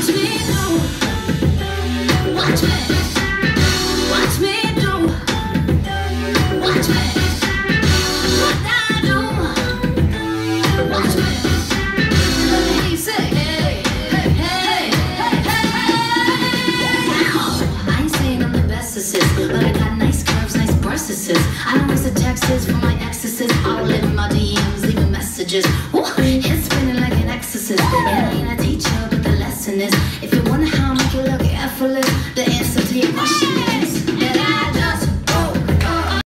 But I got nice curves, nice bursts. I don't waste the texts for my exes. I'll live in my DMs, leaving messages.